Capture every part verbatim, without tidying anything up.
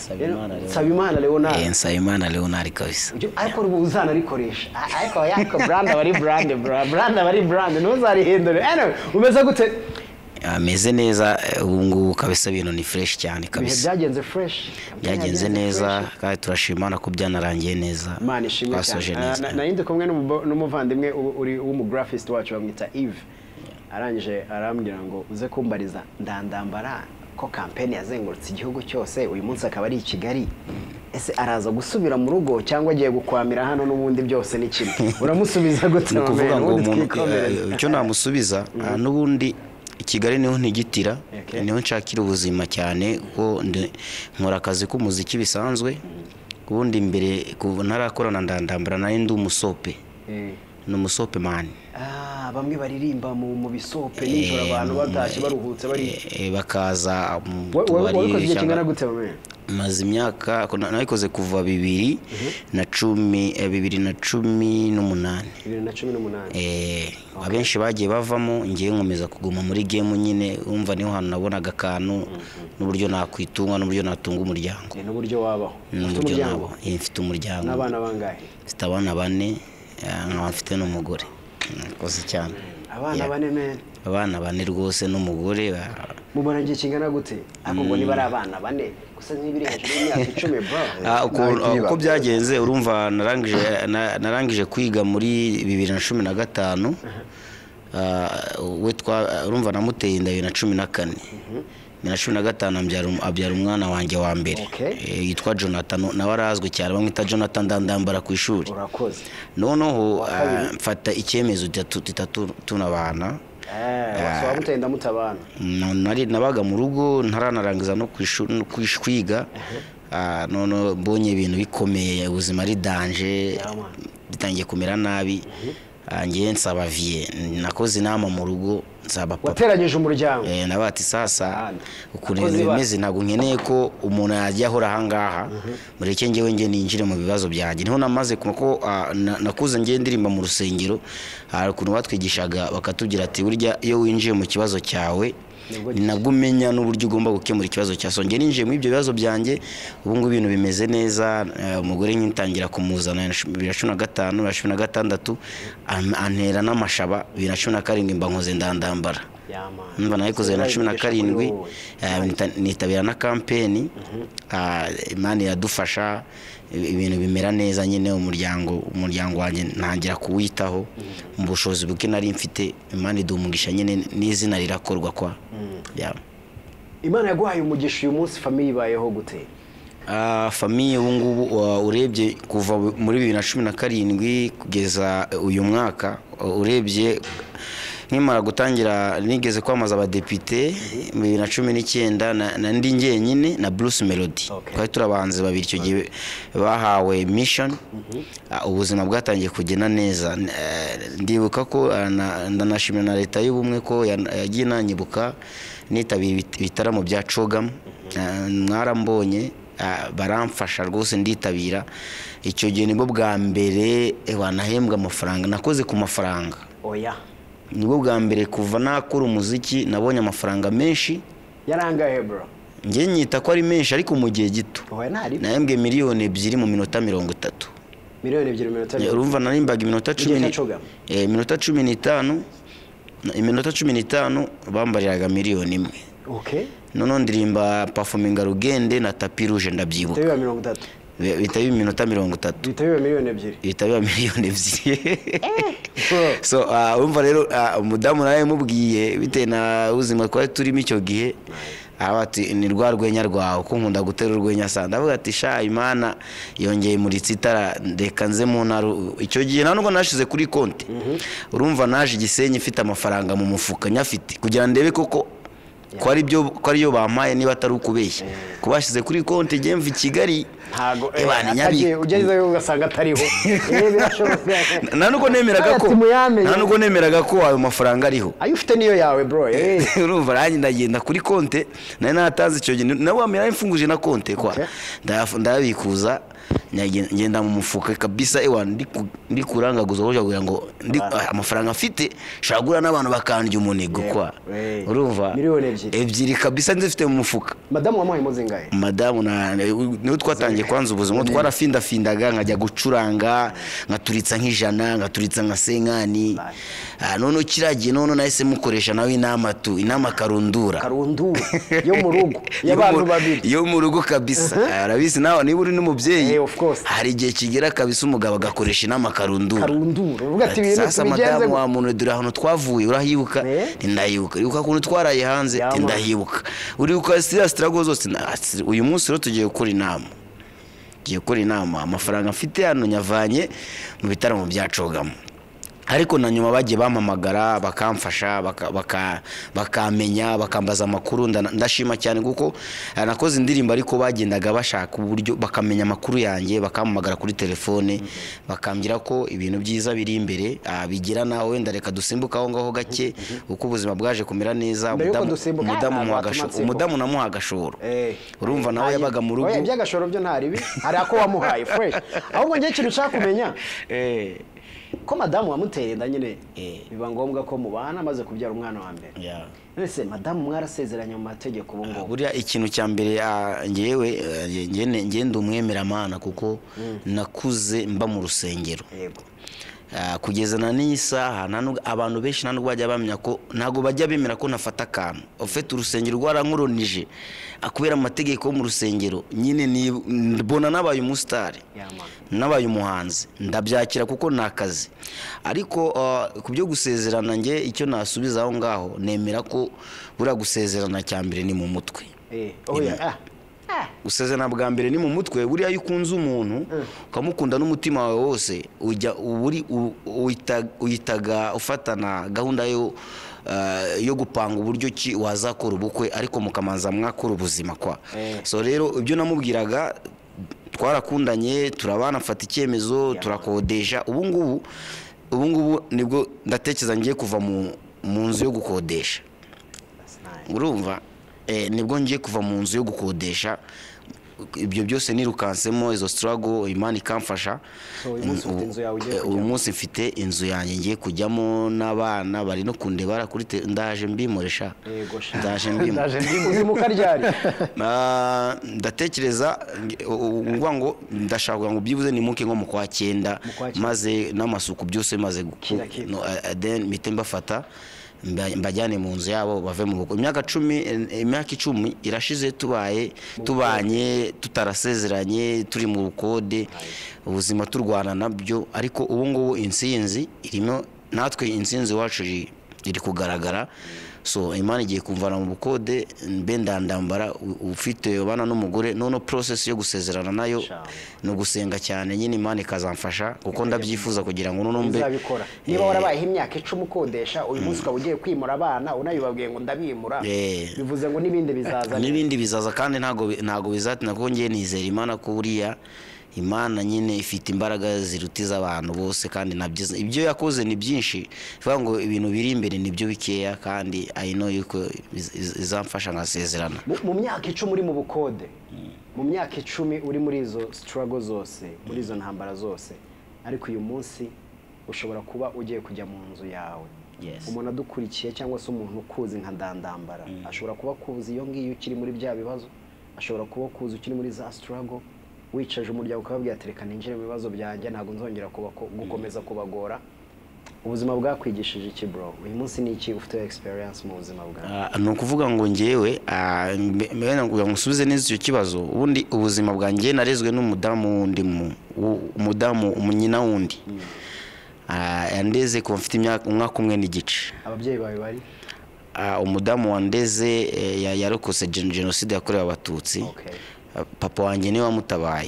Nsabimana Leonard eh Nsabimana Leonard kabisa ariko ubu uzana rikoresha ariko yako brand bari brand brand bari brand ntuzarihindure ene umeze gute ameze neza ubu ngubu kabisa ibintu ni fresh cyane kabisa byagenze fresh byagenze neza kandi turashimana ko byanarangiye neza Imana ishimwe cyane nayinde kumwe n'umuvandimwe uri w'umu graphist wacu bamwita Eve arangije arambwira ngo uze kumbariza ndandambara ko campaign yazengurutse igihugu cyose uyu munsi akaba ari i Kigali ese araza gusubira mu rugo cyangwa agiye gukwamira hano n'ubundi byose ni kimwe uramusubiza gute kuvuga ngo icyo namusubiza n'ubundi Kigali niho ntigitira niho nshakira ubuzima cyane ko nkora akazi k'umuziki bisanzwe ubundi imbere ntarakorana ndandambara nari ndi umusope n'umusope man ah bamwe baririmba mu bisope nijoro abantu batashye baruhutse bari bakaza wari kingana gute bamwe maze imyaka nayikoze kuva bibiri na cumi bibiri na cumi n'umunani bibiri na cumi n'umunani eh abenshi bagiye bavamo ngiye nkomeza kuguma muri game nyine umva niho hano nabonaga kantu n'uburyo nakwitunga n'uburyo natunga umuryango n'uburyo wabaho n'uburyo nabo mfite umuryango n'abana bangahe mfite abana bane nkaba mfite n'umugore koze cyane abana bane men abana bane rwose n'umugore mubona ngiye kingana gute akubwo ni bari abana bane gusa n'ibiri hejuru y'imyaka icumi bro ah uko byagenze urumva narangije narangije kwiga muri bibiri na cumi na gatanu ah we twa urumva namuteye inda bibiri na cumi na kane bibiri na cumi na gatanu abyara umwana wanjye wa mbere yitwa Jonathan nawe arazwe cyane bamwita Jonathan ndandambara ku ishuri urakoze noneho mfata icyemezo tutatu tunabana eh so abutenda mutabana nari nabaga mu rugo ntaranarangiza no kwiga none mbonye ibintu bikomeye ubuzima ari danger bitangiye kumera nabi ngiye nsaba vie nakoze inama mu rugo nsaba papa wateranyije umuryango eh nabati sasa ukuntu bimeze ntago nkeneye ko umuntu yajya ahora hangaha mureke ngewe nge ninjire mu bibazo byanjye niho namaze kuko nakuze ngiye ndirimba mu rusengero hari ukuntu batwigishaga bakatubwira ati burya iyo winjiye mu kibazo cyawe nabwo umenya n'uburyo ugomba gukemura ikibazo cya songe ninjiye muri ibyo bibazo byanjye ubu ngubu ibintu bimeze neza umugore nkintangira kumuzana bibiri na cumi na gatanu bibiri na cumi na gatandatu antera n'amashaba bibiri na cumi na karindwi mba nkoze ndandambara mba nayikoze bibiri na cumi na karindwi nitabira na campaign Imana yadufasha ibintu bimera neza nyine umuryango umuryango wanjye ntangira kuwitaho mu bushobozi buke nari mfite Imana idumugisha nyine n'izina rirakorwa kwa Imana yaguhaye umugisha uyu munsi family bayeho gute ah famille ubu ngubu urebye kuva muri bibiri na cumi na karindwi kugeza uyu mwaka urebye nkimara gutangira nigeze kwamaza abadepite mu bibiri na cumi n'icyenda na ndi ngenyine na Bruce Melody twari turabanze babiri cyo gihe bahawe mission ubuzima bwatangiye kugena neza ndibuka ko ndanashimira na leta y'ubumwe ko yagiye nanyibuka nitabira ibitaramo bya Cogam mwarambonye baramfasha rwose nditabira icyo gihe nibo bwa mbere banahembwa amafaranga nakoze ku mafaranga oya nibwo bwa mbere kuva nakora umuziki nabonye amafaranga menshi yarangaye bro ngiye nyita ko ari menshi ariko mu gihe gito nahembwe miliyoni ebyiri mu minota mirongo itatu miliyoni ebyiri mu minota urumva narimbaga iminota cumi eh iminota cumi n'itanu iminota cumi n'itanu bambariraga miliyoni imwe okay none ndirimba performing Rugende na Tapi Rouge ndabyibuka bitabiba mirongo itatu bitabiba iminota mirongo itatu bitabiba miliyoni ebyiri bitabiba miliyoni ebyiri so urumva rero umudamu nawe mubwiye bite na ubuzima twari turimo icyo gihe abati ni rwa rwenya rwawe ko nkunda gutera urwenya sanda avuga ati sha Imana yongeye muri tsitara ndeka nze mu ntaro icyo gihe nanubwo nashize kuri konti urumva naje Gisenyi mfite amafaranga mu mufuka nyafite kugira ndebe koko ko ari byo ko ari yo bampaye niba atari ukubeshya kubashize kuri konti je mvi Kigali ntago nyabiye ugeze ugasanga atariho eh birashoboka nanuko nemeraga ko nanuko nemeraga ko ayo mafaranga ariho ayo ufite niyo yawe bro eh urumva rangi ndagenda kuri konti nari natanze icyo gihe nawe amira imfunguje na konti kwa ndabikuza ngenda mu mufuka kabisa ewa ndi kurangaguza hoje kugira ngo amafaranga afite shagura n'abantu bakandya umunigo kwa urumva ebyiri ebyiri kabisa nzifite mu mufuka. Madamu wamuhaye muzingaye? Madamu na niyo twatangiye kwanza ubuzima twarafindafindaga nkajya gucuranga nkaturitsa nk'ijana nkaturitsa nka senkani. None kiragiye none nahise mukoresha nawe inama tu inama karundura karundura yo mu rugo y'abantu babiri yo mu rugo kabisa. Arabisi nawe niba uri n'umubyeyi uh-huh. hari igihe kigera kabisa umugabo agakoresha inama karundura karundura uvuga ati ibintu sasa madamu wa muntu dura hano twavuye urahibuka ndayibuka yuko kuntu twaraye hanze ndahibuka uribuka siriya struggle zose. Uyu munsi rero tugiye gukora inama tugiye gukora inama amafaranga mfite hano nyavanye mu bitaramo byacogamo, ariko na nyuma bagiye bampamagara bakamfasha bakamenya bakambaza amakuru. Ndashima cyane kuko nakoze indirimbo ariko bagendaga bashaka uburyo bakamenya amakuru yanjye bakampamagara kuri telefone bakambwira ko ibintu byiza biri imbere bigira nawe wenda reka dusimbuka aho ngaho gake uko ubuzima bwaje kumera neza. umudamu umudamu namuha agashoro urumva nawe yabaga mu rugo. Oya by'agashoro byo ntaribi hari ako wamuhaye fresh ahubwo ngiye ikintu ushaka kumenya eh ko madamu wamuteye inda nyine biba ngombwa ko mubana maze kubyara umwana wa mbere. Nese madamu mwarasezeranye mu mategeko ubu ngo buriya ikintu cya mbere ngewe ngende umwemeramana kuko nakuze mba mu rusengero. Yego kugeza na n'isaha abantu benshi ntabwo bajya bamenya ko ntabwo bajya bemera ko nafata akantu ufite urusengero rwarankuronije akubera amategeko yo mu rusengero nyine mbona nabaye umusitari nabaye umuhanzi ndabyakira kuko nakazi. Ariko ku byo gusezerana nge icyo nasubiza aho ngaho nemera ko buriya gusezerana cya mbere ni mu mutwe. Gusezerana bwa mbere ni mu mutwe. Buriya iyo ukunze umuntu ukamukunda n'umutima wawe wose ujya uburi uyitaga ufatana gahunda yo yo gupanga uburyo ki wazakora ubukwe ariko mukamanza mwakora ubuzima kwa. So rero ibyo namubwiraga twarakundanye turabana mfata icyemezo turakodesha. Ubu ngubu ubu ngubu nibwo ndatekereza ngiye kuva mu mu nzu yo gukodesha. Urumva eh nibwo ngiye kuva mu nzu yo gukodesha. Ibyo byose nirukansemo izo struggle Imana ikamfasha. Uyu munsi mfite inzu yanjye ngiye kujyamo n'abana bari no kundebara kuri ndaje mbimoresha. Ndaje mbimo uzi mukaryari ndatekereza ngwa ngo ndashaka ngo byibuze ni muke nko mu kwa cyenda maze n'amasuku byose maze then mitemba fata mbajyane mu nzu yabo bave mu bukwe. Imyaka cumi imyaka icumi irashize tubaye tubanye tutarasezeranye turi mu bukode ubuzima turwana nabyo, ariko ubu ngubu insinzi irimo natwe insinzi wacu iri kugaragara. So Imana igiye kumvana mu bukode mbe ndandambara ufite bana n'umugore none process yo gusezerana nayo no gusenga cyane nyine Imana ikazamfasha kuko ndabyifuza kugira ngo none mbe niba warabaye imyaka icumi ukodesha uyu munsi ukaba ugiye kwimura abana unayibabwiye ngo ndabimura bivuze ngo nibindi bizaza nibindi bizaza kandi ntago ntago bizatina ko ngiye nizera Imana ko buriya Imana nyine ifite imbaraga zirutiza abantu bose kandi nabyiza ibyo yakoze ni byinshi vuga ngo ibintu biri imbere nibyo bikeya kandi I know yuko izamfasha ngasezerana. Mu myaka icumi uri mu bukode mu myaka icumi uri muri izo struggle zose muri izo ntambara zose ariko uyu munsi ushobora kuba ugiye kujya mu nzu yawe. Umuntu adukurikiye cyangwa se umuntu ukuzi nka Ndandambara ashobora kuba kuzi iyo ngiyo ukiri muri bya bibazo ashobora kuba kuzi ukiri muri za struggle wicaje umuryango ukababwira ati reka ninjire mu bibazo byanjye ntago nzongera kuba gukomeza kubagora. Ubuzima bwakwigishije iki bro? Uyu munsi ni iki ufite experience mu buzima bwawe? No kuvuga ngo ngewe mbena ngo ngusubize neza icyo kibazo. Ubundi ubuzima bwanjye narezwe n'umudamu wundi mu umudamu umunyina wundi yandeze ko mfite imyaka umwaka umwe n'igice. Ababyeyi bawe bari umudamu wandeze yarokose genocide yakorewe abatutsi. Papa wanjye niwe wamutabaye.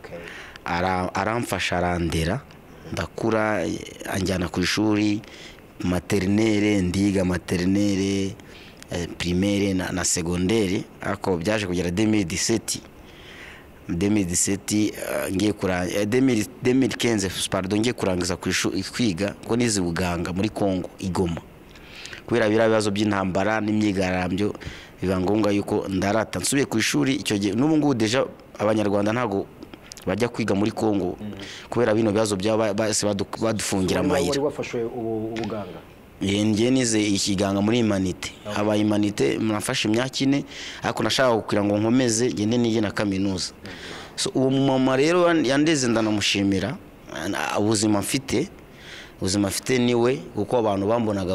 Aramfasha arandera ndakura anjyana ku ishuri maternelle ndiga maternelle primaire na, na secondaire ako byaje kugera deux mille dix-sept deux mille dix-sept uh, ngiye kura deux mille quinze pardon ngiye kurangiza ku ishuri kwiga ko nizi buganga muri Kongo Igoma kubera birabazo by'intambara n'imyigarambyo biba ngombwa yuko ndarata nsubiye ku ishuri icyo gihe n'ubu ngubu deja abanyarwanda ntago bajya kwiga muri Kongo kubera bino bibazo byaba base badufungira amayira. Wari wafashwe ubuganga ngiye nize ikiganga muri Humanite aba Humanite mnafashe imyaka ine ariko nashaka kugira ngo nkomeze ngende nige na kaminuza. So uwo mama rero yandeze ndanamushimira ubuzima mfite ubuzima mfite niwe kuko abantu bambonaga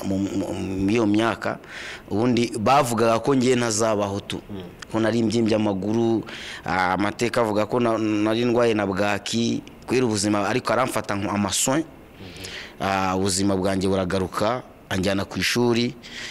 mu iyo myaka ubundi bavugaga ko ngiye ntazabaho tu ko nari mbyimbye amaguru amateka avuga ko nari ndwaye na bwaki kwera ubuzima ariko aramfata amasoin ubuzima bwanjye buragaruka anjyana ku ishuri.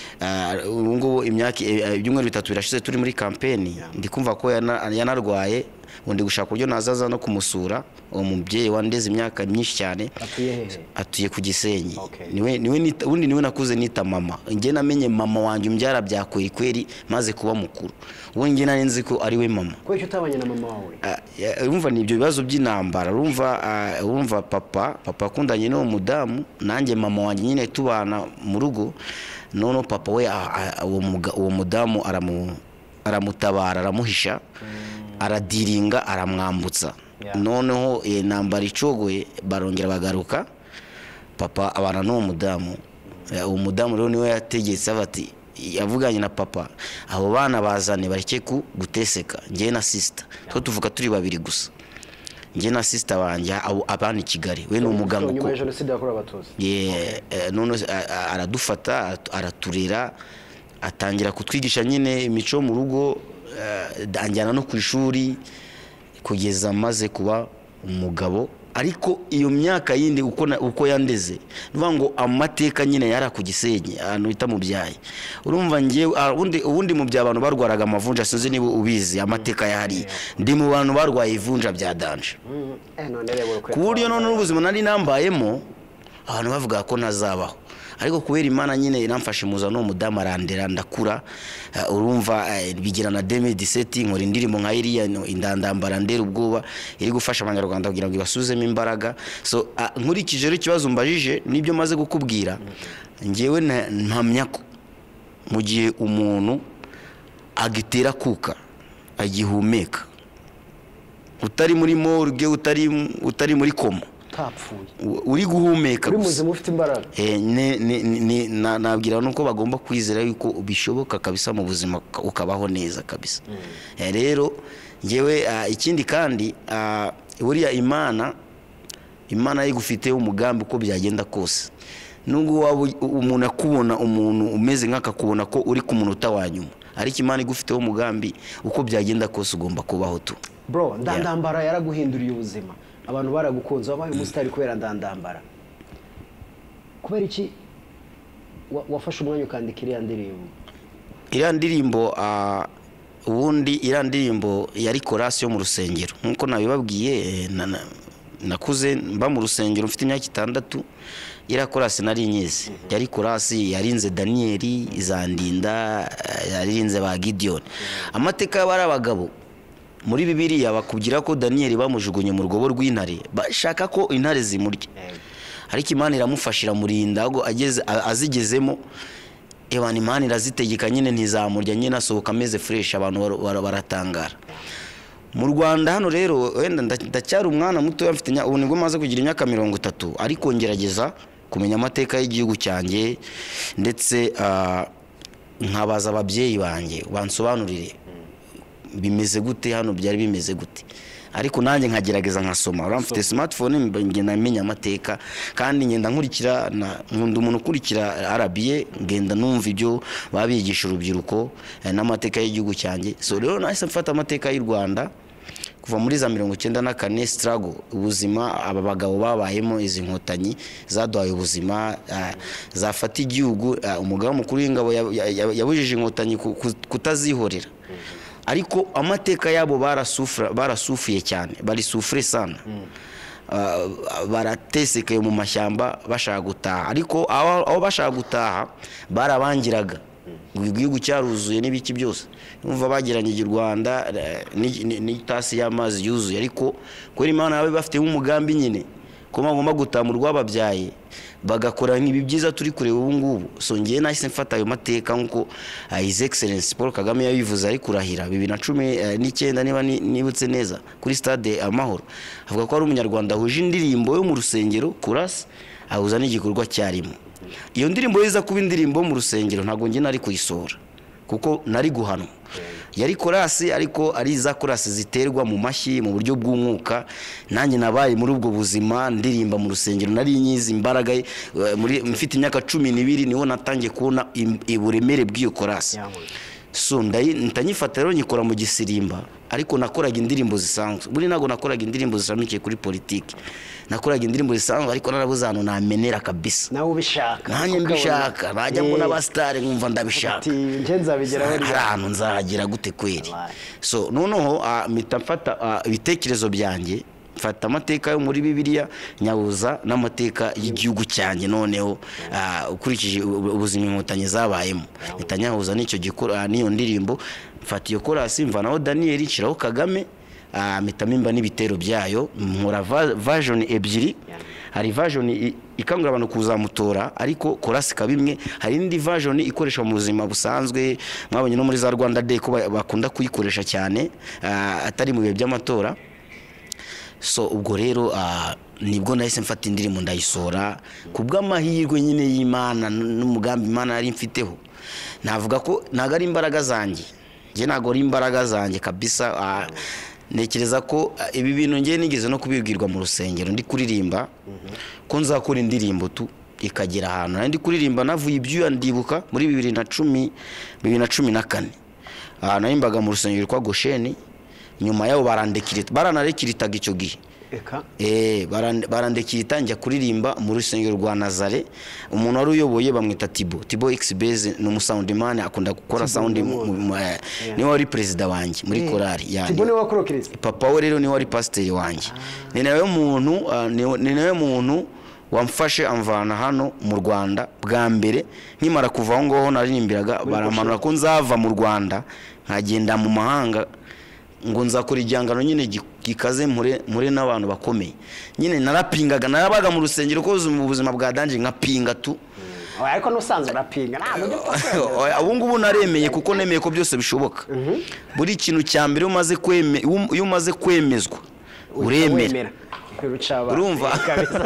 Ubu ngubu imyaka ibyumweru bitatu birashize turi muri campaign ndi kumva ko yanarwaye undi gushaka uburyo nazaza no kumusura uwo mubyeyi wandeze imyaka myinshi cyane atuye ku Gisenyi. niwe niwe undi niwe nakuze nita mama nge namenye mama wanje umbyara byakweri kweri maze kuba mukuru ubu nge nari nzi ko ari we mama. Ko icyo utabanye na mama wawe urumva nibyo bibazo by'intambara urumva urumva papa papa akundanye no mudamu nanjye mama wanje nyine tubana mu rugo none papa we uwo mudamu aramu aramutabara aramuhisha aradiringa aramwambutsa noneho intambara icogoye barongera bagaruka papa abana no mudamu uwo mudamu rero niwe yategetse abati yavuganye na papa abo bana bazane bareke ku guteseka ngiye na sister to tuvuga turi babiri gusa ngiye na sister banje abana Kigali we no muganga nyuma ya jenoside yakorewe Abatutsi ye none aradufata araturera atangira kutwigisha nyine imico mu rugo anjyana no ku ishuri kugeza maze kuba umugabo. Ariko iyo myaka yindi uko uko yandeze nuvuga ngo amateka nyine yara ku Gisenyi ahantu bita mu byaye urumva ngiye ubundi ubundi mu byabantu barwaraga amavunja sinzi niba ubizi amateka yari ndi mu bantu barwaye ivunja bya danje ku buryo none ubuzima nari nambayemo abantu bavuga ko ntazabaho ariko kubera Imana nyine iramfashe muza no mudamu arandera ndakura urumva bigira na deux mille dix-sept nkora indirimo nka iriya indandambara ndera ubwoba iri gufasha abanyarwanda kugira ngo ibasuzemo imbaraga. So nkurikije rero ikibazo mbajije nibyo maze gukubwira ngewe ntamya ko mu gihe umuntu agitera kuka agihumeka utari muri morgue utari utari muri koma uri guhumeka uri muzima ufite imbaraga eh ne nabwira nuko bagomba kwizera yuko bishoboka kabisa mu buzima ukabaho neza kabisa. Eh rero ngewe ikindi kandi buriya Imana Imana yigufite umugambi uko byagenda kose nubwo waba umuntu akubona umuntu umeze nk'akakubona ko uri ku munota wanyuma ariko Imana igufiteho umugambi uko byagenda kose ugomba kubaho tu. Bro ndandambara yaraguhinduriye ubuzima abantu baragukunze wabaye umusitari kubera ndandambara kubera iki wafashe umwanya ukandika iriya ndirimbo iriya ndirimbo ubundi iriya ndirimbo yari korasi yo mu rusengero nkuko nabibabwiye nakuze mba mu rusengero mfite imyaka itandatu iriya korasi nari nyizi yari korasi yarinze Danieli Izandinda yarinze ba Gideon amateka y'abari abagabo muri Bibiliya bakubwira ko Danieli bamujugunye mu rugobo rw'intare bashaka ko intare zimurya ariko Imana iramufashira murinda ngo ageze azigezemo ebana Imana irazitegeka nyine ntizamurya nyine asohoka ameze fresh abantu baratangara. Mu Rwanda hano rero wenda ndacyari umwana muto mfite ubu nibwo maze kugira imyaka mirongo itatu ariko ngerageza kumenya amateka y'igihugu cyanjye ndetse nkabaza ababyeyi banjye bansobanurire bimeze gute hano byari bimeze gute ariko nanjye nkagerageza nkasoma uramfite smartphone ngenda amenya amateka kandi ngenda nkurikira nkunda umuntu ukurikira R B A ngenda numva ibyo babigisha urubyiruko n'amateka y'igihugu cyanjye. So rero nahise mfata amateka y'u Rwanda kuva muri za mirongo icyenda na kane struggle ubuzima aba bagabo babayemo izi nkotanyi zaduhaye ubuzima zafata igihugu umugabo mukuru w'ingabo yabujije inkotanyi kutazihorera ariko amateka yabo barasufra barasufiye cyane bari sufre sana baratesekaye mu mashyamba bashaka gutaha ariko aho bashaka gutaha barabangiraga igihugu cyaruzuye n'ibiki byose numva bagiranye u Rwanda n'itasi y'amazi yuzuye ariko kuri Imana yawe bafite umugambi nyine ko bagomba gutaha mu rwababyaye bagakora nk'ibi byiza turi kureba ubu ngubu. So ngiye nahise mfata ayo mateka nkuko His Excellency Paul Kagame yabivuze ari kurahira bibiri na cumi n'icyenda niba nibutse neza kuri stade Amahoro avuga ko ari umunyarwanda huje indirimbo yo mu rusengero kurasa ahuza n'igikorwa cyarimo iyo ndirimbo yiza kuba indirimbo mu rusengero ntago nge nari kuyisohora kuko nari guhanwa yari korasi ariko ari za korasi ziterwa mu mashyi mu buryo bw'umwuka nanjye nabaye muri ubwo buzima ndirimba mu rusengero nari nyizi imbaraga muri mfite imyaka cumi n'ibiri niho natangiye kubona uburemere bw'iyo korasi so ndanyifata rero nyikora mu gisirimba ariko nakoraga indirimbo zisanzwe buri nago nakoraga indirimbo zisamikiye kuri politiki nakoraga indirimbo zisanzwe ariko narabuze hano namenera kabisa nawe ubishaka nanjye mbishaka najya mbona abastari nkumva ndabishaka nje nzabigeraho hari ahantu nzagira gute kweri so noneho mpita mfata ibitekerezo byanjye mfata amateka yo muri Bibiliya nyabuza n'amateka y'igihugu cyanjye noneho ukurikije ubuzima inkotanyi zabayemo nitanyahuza n'icyo gikora niyo ndirimbo mfata iyo korasi mvanaho Daniel Chiraho Kagame mitamimba n'ibitero byayo nkora version ebyiri hari version ikangura abantu kuzamutora ariko korasi kabimwe hari indi version ikoresha mu buzima busanzwe mwabonye no muri za Rwanda Day ko bakunda kuyikoresha cyane atari mu bihe by'amatora so ubwo rero nibwo nahise mfata indirimbo ndayisora kubw'amahirwe nyine y'Imana n'umugambi Imana yari mfiteho navuga ko naga ari imbaraga zanjye nge nago ari imbaraga zanjye kabisa nekereza ko ibi bintu nge nigeze no kubibwirwa mu rusengero ndi kuririmba ko nzakora indirimbo tu ikagera ahantu ndi kuririmba navuye ibyuya ndibuka muri bibiri na cumi bibiri na cumi na kane narimbaga mu rusengero kwa Gosheni nyuma yabo barandekirita baranarekiritaga icyo gihe eka eh barandekirita njya kuririmba mu rusengero rwa Nazare umuntu wari uyoboye bamwita Tibo Tibo X-Base no soundman akunda gukora sound ni wari president wanjye muri korali yani Tibo ni wakorokiriza papa we rero ni wari pastor wanjye ni nawe muntu ni nawe muntu wamfashe amvana hano mu Rwanda bwa mbere nkimara kuva aho ngaho naririmbiraga baramanura ko nzava mu Rwanda nkagenda mu mahanga ngo nzakora igihangano nyine gikaze mure mure n'abantu bakomeye nyine narapingaga narabaga mu rusengero ko mu buzima bwa danje nkapinga tu ariko nusanzwe rapinga abo ngubu naremeye kuko nemeye ko byose bishoboka buri ikintu cya mbere umaze kweme iyo umaze kwemezwa uremera urumva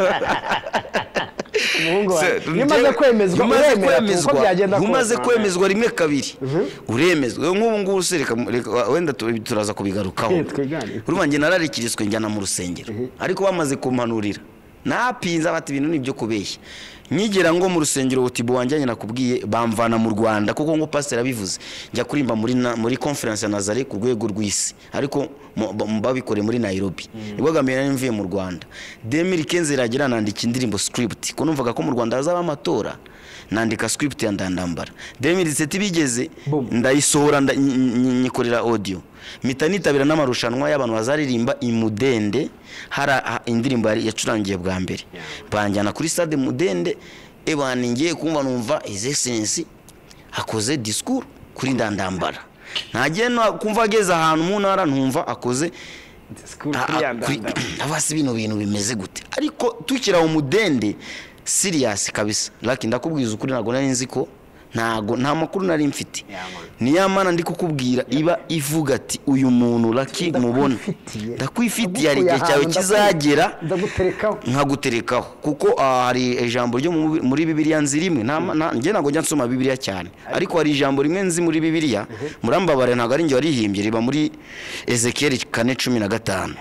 umuhungu wawe nimaze kwemezwa uremera uko byagenda ko umaze kwemezwa rimwe kabiri uremezwa nk'ubu ngubu usereka wenda turaza kubigarukaho urumva nge nararikiriswe njyana mu rusengero ariko bamaze kumpanurira napinza bati ibintu nibyo kubeshya nyigera ngo mu rusengero Tibo wanjye nakubwiye bamvana mu Rwanda kuko ngo pastor abivuze njya kurimba muri muri conference ya Nazare ku rwego rw'isi ariko mbabikore muri Nairobi nibwo gamera nimvuye mu Rwanda deux mille quinze iragira nandika indirimbo script ko numvaga ko mu Rwanda hazaba amatora nandika script ya Ndandambara deux mille dix-sept bigeze ndayisohora nyikorera audio mitanitabira n'amarushanwa y'abantu bazaririmba imudende hara indirimbo yacurangiye bwa mbere banjyana kuri stade Mudende ebana ngiye kumva numva his excellency akoze discours kuri Ndandambara nagiye kumva ageze ahantu mu ntara ntumva akoze discours kuri Ndandambara abasi bino bintu bimeze gute ariko tukira umudende serious kabisa like ndakubwiza ukuri nago nari nzi ko ntago nta makuru nari mfite ni yamana ndi kukubwira iba ivuga ati uyu muntu Lucky mubona ndakwifitiye ari gihe cyawe kizagera ndaguterekaho nkaguterekaho kuko hari ijambo ryo muri Bibiliya nzi rimwe nge nago njya nsoma Bibiliya cyane ariko hari ijambo rimwe nzi muri Bibiliya murambabare ntago ari nge warihimbye riba muri Ezekiel kane cumi na gatanu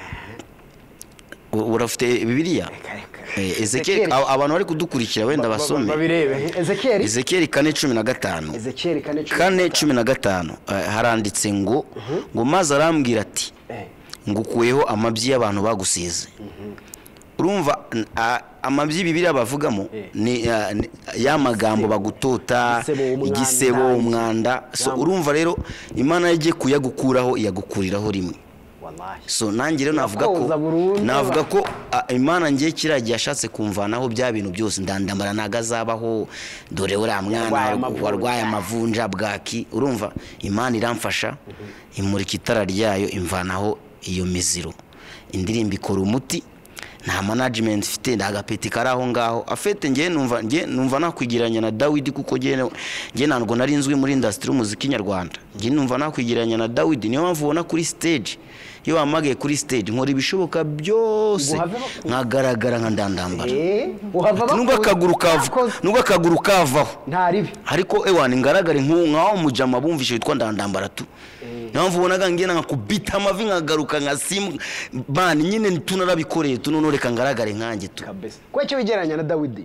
urafite Bibiliya Ezekiel abantu bari kudukurikira wenda basome babirebe Ezekiel Ezekiel kane cumi na gatanu Ezekiel kane cumi na gatanu haranditse ngo ngo maze arambwira ati ngukuyeho amabyi y'abantu bagusize urumva amabyi Bibiliya bavugamo ni ya magambo bagutota igisebo umwanda so urumva rero Imana yagiye kuyagukuraho yagukuriraho rimwe so nanjye rero navuga ko navuga ko Imana ngiye kiragiye yashatse kumvanaho bya bintu byose Ndandambara nagazabaho dore uriya mwana warwaye amavunja bwaki urumva Imana iramfasha imurika itara ryayo imvanaho iyo miziro indirimbo ikora umuti nta management ifite ndagapeti karaho ngaho afete ngiye numva ngiye numva nakwigiranya na Dawidi kuko ngiye ngiye ntabwo nari nzwi muri industry y'umuziki nyarwanda ngiye numva nakwigiranya na Dawidi niyo mpamvu ubona kuri stage iyo wamagaye kuri stage nkora ibishoboka byose nkagaragara nka ndandambara nubwo akaguru kava nubwo akaguru kavaho nta ribi ariko ewana ngaragare nkaho mujama bumvishe yitwa ndandambara tu naho mvubonaga ngena nkakubita amavi nkagaruka nkasimu bani nyine tunarabikoreye tunonoreka ngaragare nkanjye tu kabisa ko cyo bigeranya na Dawidi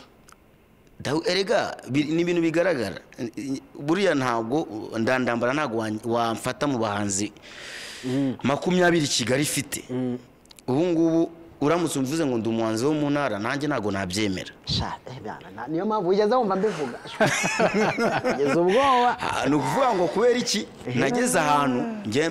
Dawu erega ni ibintu bigaragara buriya ntabwo ndandambara ntabwo wamfata mu bahanzi makumyabiri Kigali ifite ubu ngubu uramutse umvuze ngo ndi umuhanzi wo mu ntara nanjye ntabwo nabyemera niyo mpamvu ugeze wumva mbivuga ngeze ubwoba ni ukuvuga ngo kubera iki nageze ahantu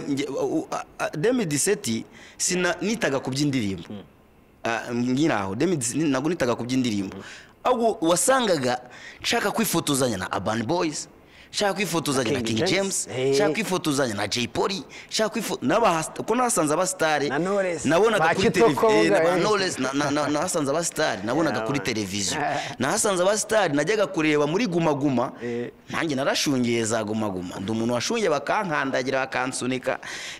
demi diseti nitaga ku by'indirimbo ngiraho demi ntabwo nitaga ku by'indirimbo ahubwo wasangaga nshaka kwifotozanya na Urban Boys, nshaka kwifotozanya na King James, nshaka kwifotozanya na Jay Polly, nshaka kwifotozanya n'abahasta ko nasanze abastare nabonaga kuri televiziyo na Knowless na nasanze abastare nabonaga kuri televiziyo nasanze abastare najyaga kureba muri Guma Guma nanjye narashungiye za Guma Guma ndi umuntu washungiye bakankandagira bakansunika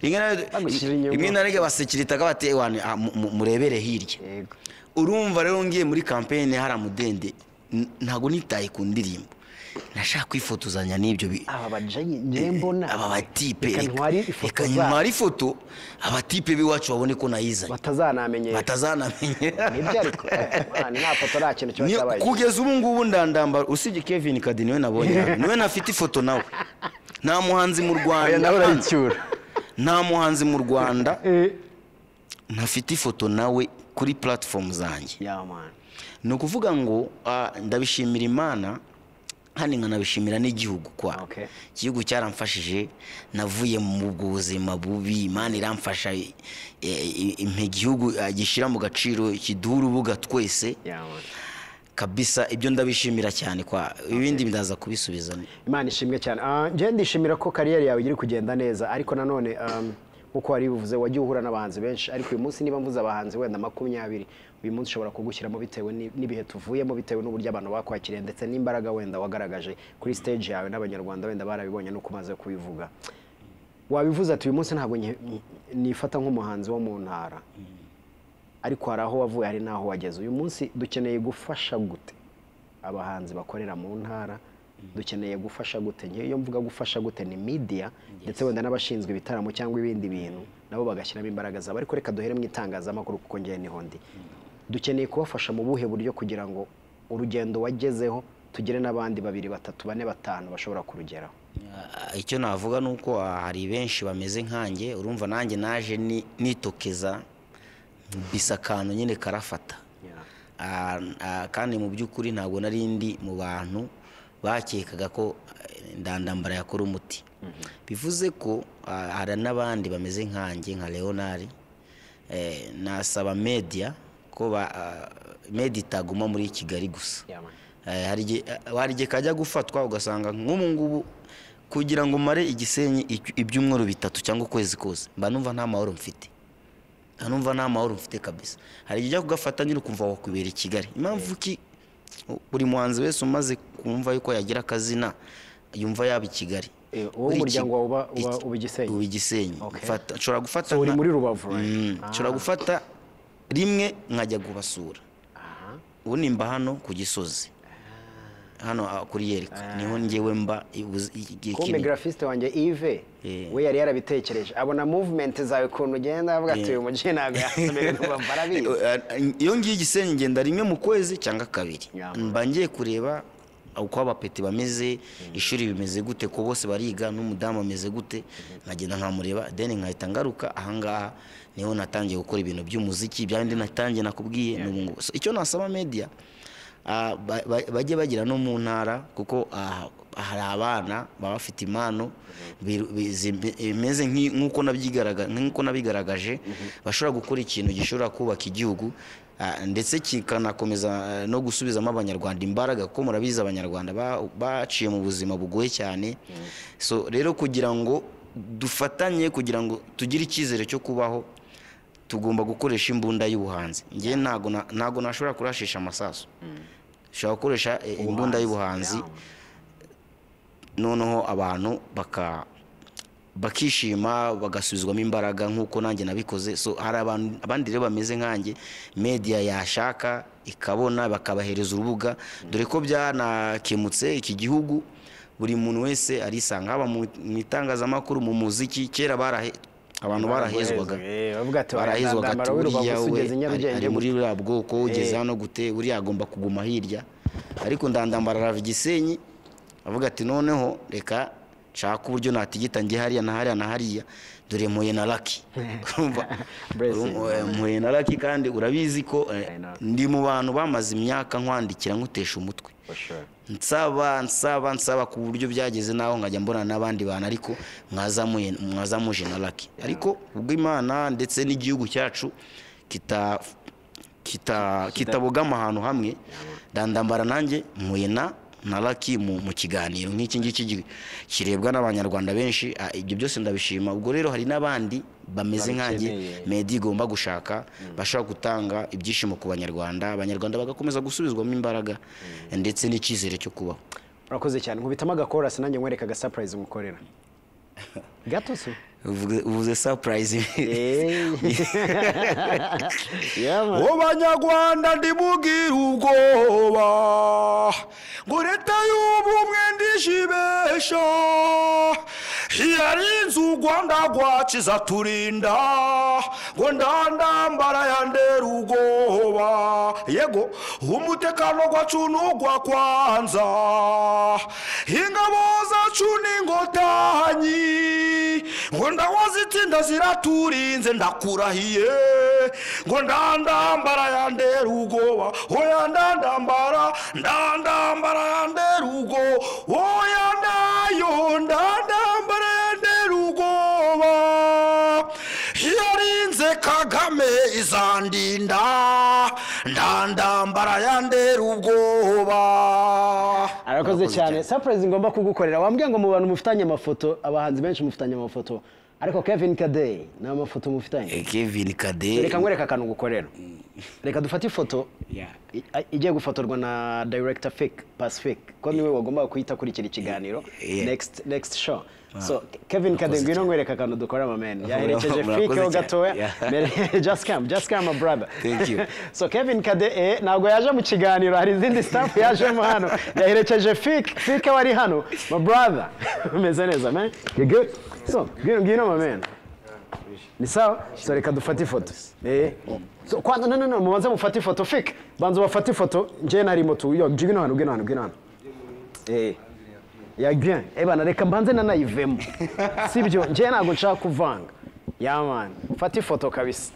rimwe na rimwe basekiritaga bate murebere hirya. Urumva rero ngiye muri campaign haramudende ntago nitaye ku ndirimbo nashaka kwifotozanya n'ibyo aba bajanye njembona aba batipe reka ifoto aba tipe biwacu babone ko nayizanye batazanamenye batazanamenye nibyo ariko nta foto ra kintu cyo cyabaye kugeza ubu ngubu ndandamba usibye Kevin Kadi niwe nabonye niwe nafite ifoto nawe nta muhanzi mu Rwanda nawe urayicyura nta muhanzi mu Rwanda ntafite ifoto nawe kuri platform zanjye yeah man no kuvuga ngo ndabishimira Imana hani nkanabishimira n'igihugu kwa igihugu cyaramfashije navuye mu buzima bubi Imana iramfasha impe gihugu gishira mu gaciro kiduhura ubuga twese yeah man kabisa ibyo ndabishimira cyane kwa ibindi ndaza kubisubizana Imana ishimwe cyane nje ndishimira ko career yawe iri kugenda neza ariko nanone uko ari buvuze wagiye uhura n'abahanzi benshi ariko uyu munsi niba mvuze abahanzi wenda makumyabiri uyu munsi ushobora kugushyiramo bitewe n'ibihe tuvuyemo bitewe n'uburyo abantu bakwakiriye ndetse n'imbaraga wenda wagaragaje kuri stage yawe n'abanyarwanda wenda barabibonye no kumaze kubivuga wabivuze ati uyu munsi ntabwo nifata nk'umuhanzi wo mu ntara ariko hari aho wavuye hari naho wageze uyu munsi dukeneye gufasha gute abahanzi bakorera mu ntara dukeneye gufasha gute iyo mvuga gufasha gute ni media ndetse wenda n'abashinzwe ibitaramo cyangwa ibindi bintu nabo bagashyiramo imbaraga zabo ariko reka duhere mu itangazamakuru kuko ngiye niho ndi dukeneye kubafasha mu buhe buryo kugira ngo urugendo wagezeho tugere n'abandi babiri batatu bane batanu bashobora kurugeraho icyo navuga nuko hari benshi bameze nkanjye urumva nanjye naje nitokeza bisakano nyine karafata kandi mu by'ukuri ntabwo narindi mu bantu bakekaga ko ndandambara yakora umuti bivuze ko hari n'abandi bameze nkanjye nka Leonard nasaba media ko media itaguma muri Kigali gusa hari igihe kajya gufatwa ugasanga nk'ubu ngubu kugira ngo mare igisenyi ibyumweru bitatu cyangwa ukwezi kose mba numva nta mahoro mfite numva nta mahoro mfite kabisa hari igihe kugafata nyine ukumva wakwibera i Kigali impamvu ki buri muhanzi wese umaze kumva yuko yagira akazina yumva yaba i Kigali uwo muryango uba ubigisenyi ubigisenyi fata nshobora gufata uri muri Rubavu nshobora gufata rimwe nkajya gubasura aha ubu nimba hano ku Gisozi hano kuri Yerika niho ngewe mba Kombe graphiste wanjye Yves we yari yarabitekereje abona movement zawe kuntu ugenda avuga ati uyu mujye nago yasomeye Rubavu arabizi iyo ngiye Gisenyi ngenda rimwe mu kwezi cyangwa kabiri mba ngiye kureba uko abapeti bameze ishuri bimeze gute ko bose bariga n'umudamu ameze gute nkagenda nkamureba then nkahita ngaruka ahangaha niho natangiye gukora ibintu by'umuziki byandi natangiye nakubwiye n'ubungu icyo nasaba media bajye bagira no mu ntara kuko hari abana baba bafite impano bimeze nk'uko nabyigaragaje nk'uko nabigaragaje bashobora gukora ikintu gishobora kubaka igihugu ndetse kikanakomeza no gusubizamo abanyarwanda imbaraga kuko murabizi abanyarwanda baciye mu buzima bugoye cyane so rero kugira ngo dufatanye kugira ngo tugire icyizere cyo kubaho tugomba gukoresha imbunda y'ubuhanzi ngiye ntago ntago nashobora kurashisha amasaso shaka gukoresha imbunda y'ubuhanzi noneho abantu baka bakishima bagasubizwamo imbaraga nk'uko nanjye nabikoze. So hari abantu abandi rero bameze nkanjye media yashaka ikabona bakabahereza urubuga, dore ko byanakemutse iki gihugu buri muntu wese arisanga, haba mu itangazamakuru, mu muziki. Kera barahe abantu barahezwaga barahezwaga ati buriya we ari muri buriya bwoko ugeze hano gute, buriya agomba kuguma hirya. Ariko Ndandambara arava Gisenyi avuga ati noneho reka nshaka uburyo natigita njye hariya na hariya na hariya, dore mpuye na Lucky. Mpuye na Lucky kandi urabizi ko ndi mu bantu bamaze imyaka nkwandikira nkutesha umutwe, nsaba nsaba nsaba ku buryo byageze naho nkajya mbona n'abandi bantu, ariko mwazamuye mwazamuje na Lucky. Ariko ubwo Imana ndetse n'igihugu cyacu kita kita kitabogama ahantu hamwe, Ndandambara nanjye mpuye na na Lucky mu kiganiro nk'iki ngiki kirebwa n'abanyarwanda benshi. Ibyo byose ndabishima. Ubwo rero hari n'abandi bameze nkanjye media igomba gushaka bashaka gutanga ibyishimo ku banyarwanda, abanyarwanda bagakomeza gusubizwamo imbaraga ndetse n'icyizere cyo kubaho. Urakoze cyane. Nkubitamo agakora sinanjye nkwereka ga surprise umukorera gato se uvuze surprise. Abanyarwanda ndimugira ubwoba ngo leta y'ubumwe ndishibesha, yarinze u Rwanda rwaciza turinda ngo Ndandambara yandera ubwoba, yego umutekano gwacu n'ugwa kwanza, ingabo zacu n'ingotanyi ngo ndawazitinda ziraturinze, ndakurahiye ngo Ndandambara yandera ubwoba, oya Ndandambara Ndandambara yandera ubwoba, oya ndayo Ndandambara yandera ubwoba, yarinze Kagame izandinda, Ndandambara yandera ubwoba. Arakoze cyane. Surprise ngomba kugukorera. Wambwiye ngo mu bantu mufitanye amafoto, abahanzi benshi mufitanye amafoto, ariko Kevin Kade na amafoto mufitanye. Kevin Kade reka nkwereka akantu gukorera. Reka dufate ifoto igiye gufotorwa na director Fake Pacific, ko niwe wagomba kuyita kuri kiri kiganiro next next show. So Kevin Kade ngwino nkwereka akantu dukora amen. Yaherekeje Fake ho gatoya. Just come, just come my brother. Thank you. So Kevin Kade eh nago yaje mu kiganiro, hari izindi staff yaje mu hano. Yaherekeje Fake, Fake wari hano my brother. Umeze neza man. You good? So ngwino ngwino my man. Ni sawa? So reka dufate ifoto. Eh. So kwanza no no no mubanze mufate ifoto Fake. Banza bafate ifoto nje nari moto. Yo ngwino hano ngwino hano ngwino hano. Eh. Ya bien. Eh bana reka mbanze na nayivemo. Sibyo nje nago nshaka kuvanga. Ya man. Fate ifoto kabisa.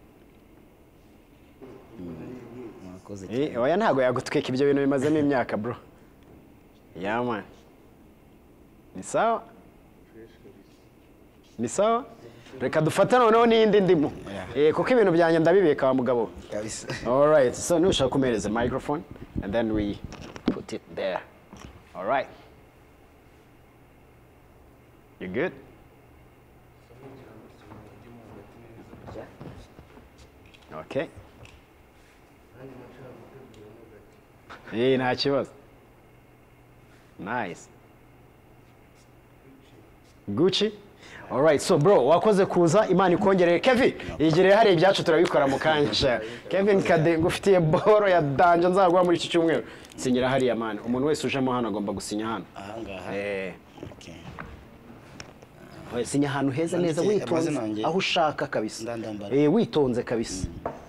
Eh oya ntago yagutweka ibyo bintu bimazemo imyaka bro. Ya man. Ni sawa? Ni sawa? Reka dufata noneho n'indi ndimo. Eh kuko ibintu byanye ndabibeka wa mugabo. Kabisa. All right. So nushaka kumereza microphone and then we put it there. All right. You good? Okay. Eh nta kibazo. Nice. Gucci. All right, so bro, wakoze kuza, Imana ikongerere. Kevin, igire hari ibyacu turabikora mu kanya. Kevin Kade ngufitiye boro ya danje nzagwa muri iki cyumweru. Sinyira hari ya man. Umuntu wese ujemo hano agomba gusinya hano. Aha ngaha. Eh. Okay. Oya sinya hano heza neza witonze aho ushaka kabisa. Eh witonze kabisa.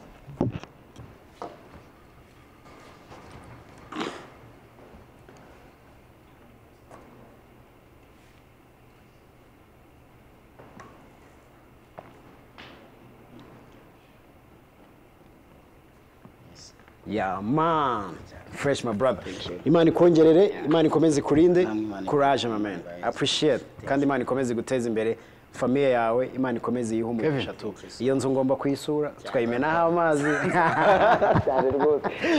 Yeah man, fresh my brother. Imana ikongerere, Imana ikomeze kurinde, courage my man. Appreciate. Kandi Imana ikomeze guteza imbere famille yawe, Imana ikomeze yihumurisha tu. Iyo nzu ngomba kuyisura, twayimenaho amazi. Cyane rwose.